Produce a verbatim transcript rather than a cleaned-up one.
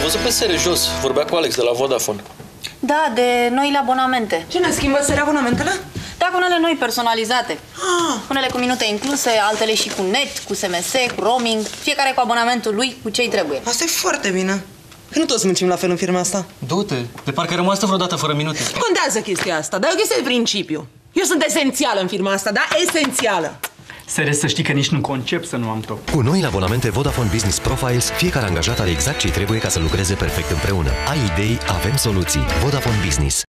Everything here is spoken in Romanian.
văzut pe serie jos. Vorbea cu Alex de la Vodafone. Da, de noile abonamente. Ce ne schimbă seria abonamentele? Da, cu unele noi personalizate. Ah. Unele cu minute incluse, altele și cu net, cu S M S, cu roaming. Fiecare cu abonamentul lui, cu ce-i trebuie. Asta e foarte bine. Că nu toți muncim la fel în firma asta. Du-te, de parcă ai rămas vreodată fără minute. Contează chestia asta, dar e o chestie de principiu. Eu sunt esențială în firma asta, da? Esențială. Sere, să știi că nici nu concep să nu am top. Cu noile abonamente Vodafone Business Profiles, fiecare angajat are exact ce-i trebuie ca să lucreze perfect împreună. Ai idei, avem soluții. Vodafone Business.